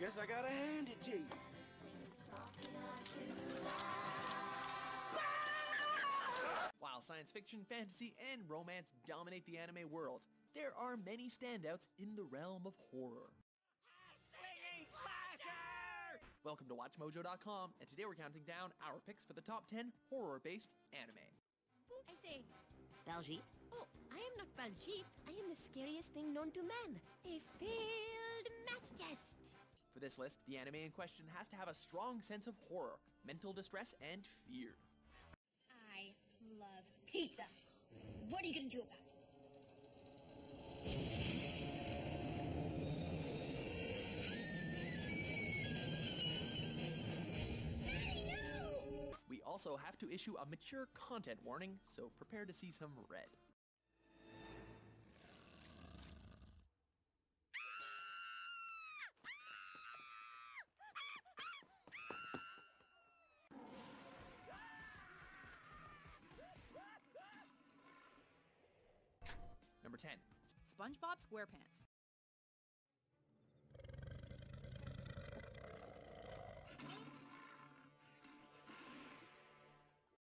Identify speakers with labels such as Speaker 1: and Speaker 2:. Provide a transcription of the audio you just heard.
Speaker 1: Guess I gotta hand it to you.
Speaker 2: While science fiction, fantasy, and romance dominate the anime world, there are many standouts in the realm of horror.
Speaker 3: Singing slasher!
Speaker 2: Welcome to WatchMojo.com, and today we're counting down our picks for the top 10 horror-based anime.
Speaker 4: I say,
Speaker 5: Baljeet?
Speaker 4: oh, I am not Baljeet. I am the scariest thing known to man. A failed math test.
Speaker 2: For this list, the anime in question has to have a strong sense of horror, mental distress, and fear.
Speaker 6: I love pizza. What are you gonna do about it? Daddy, no!
Speaker 2: We also have to issue a mature content warning, so prepare to see some red. Number 10.
Speaker 7: SpongeBob SquarePants.